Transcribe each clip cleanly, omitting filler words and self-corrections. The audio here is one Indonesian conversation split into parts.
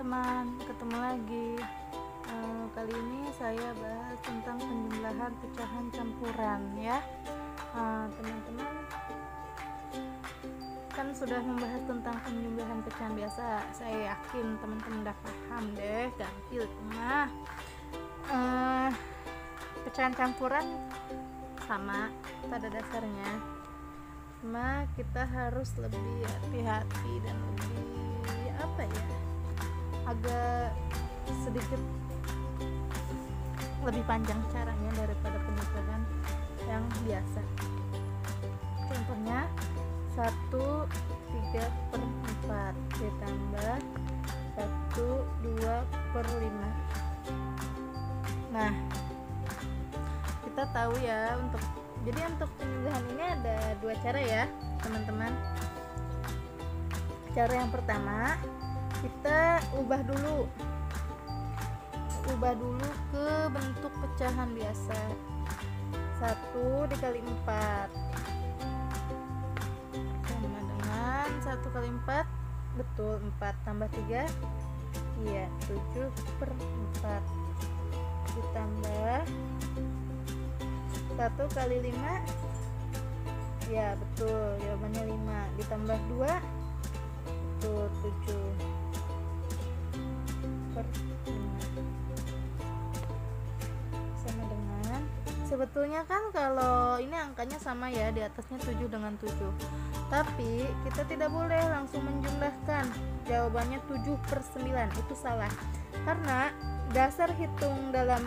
teman-teman, ketemu lagi. Kali ini saya bahas tentang penjumlahan pecahan campuran ya. Teman-teman kan sudah membahas tentang penjumlahan pecahan biasa. Saya yakin teman-teman udah paham deh, gampil mah. Pecahan campuran sama pada dasarnya, cuma kita harus lebih hati-hati dan lebih agak sedikit lebih panjang caranya daripada penjumlahan yang biasa. Contohnya 1/3/4 ditambah 1/2/5. Nah, kita tahu ya, untuk penjumlahan ini ada dua cara ya teman-teman. Cara yang pertama, kita ubah dulu ke bentuk pecahan biasa. 1 dikali 4 sama dengan 1 kali 4, betul, 4 tambah 3, iya 7/4 ditambah 1 kali 5, ya betul, jawabannya 5, ditambah 2, betul, 7/5 sama dengan, sebetulnya kan kalau ini angkanya sama ya, di atasnya 7 dengan 7, tapi kita tidak boleh langsung menjumlahkan. Jawabannya 7/9, itu salah, karena dasar hitung dalam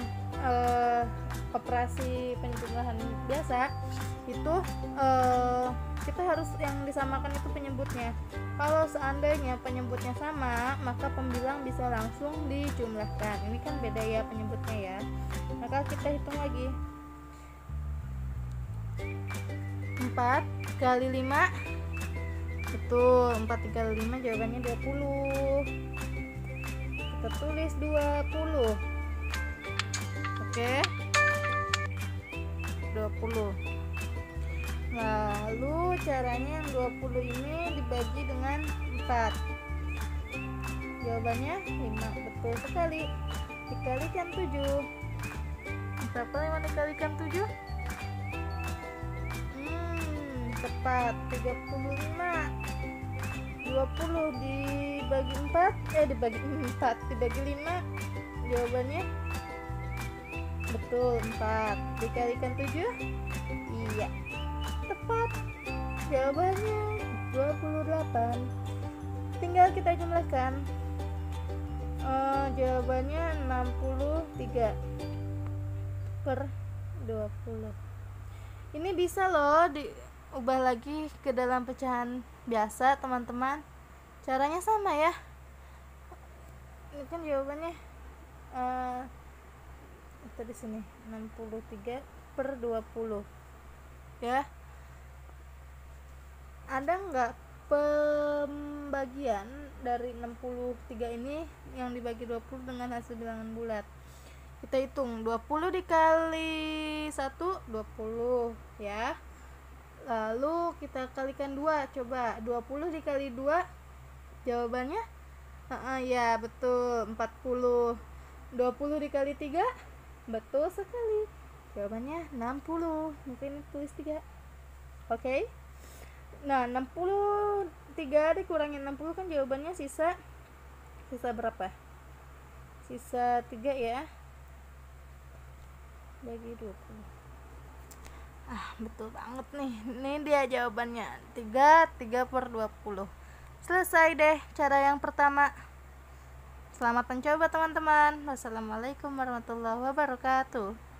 operasi penjumlahan biasa itu kita harus yang disamakan itu penyebutnya. Kalau seandainya penyebutnya sama, maka pembilang bisa langsung dijumlahkan. Ini kan beda ya penyebutnya ya, maka kita hitung lagi. 4 kali 5, betul, 4 kali 5 jawabannya 20. Kita tulis 20. Oke, 20. Lalu caranya yang 20 ini dibagi dengan 4, jawabannya 5, betul sekali. Dikalikan 7, berapa 5 dikalikan 7? Tepat, 35. 20 dibagi 4, dibagi 5, jawabannya betul 4. Dikalikan 7, iya tepat, jawabannya 28. Tinggal kita jumlahkan, jawabannya 63/20. Ini bisa loh diubah lagi ke dalam pecahan biasa teman-teman. Caranya sama ya, ini kan jawabannya itu di sini 63/20 ya. Ada nggak pembagian dari 63 ini yang dibagi 20 dengan hasil bilangan bulat? Kita hitung 20 dikali 1, 20 ya. Lalu kita kalikan 2, coba 20 dikali 2, jawabannya ya betul 40. 20 dikali 3, betul sekali, jawabannya 60. Mungkin tulis 3. Oke. Nah, 63 dikurangi 60 kan jawabannya sisa berapa? Sisa 3 ya. Bagi 20. Betul banget nih. Ini dia jawabannya, 3/20. Selesai deh cara yang pertama. Selamat mencoba teman-teman. Wassalamualaikum warahmatullahi wabarakatuh.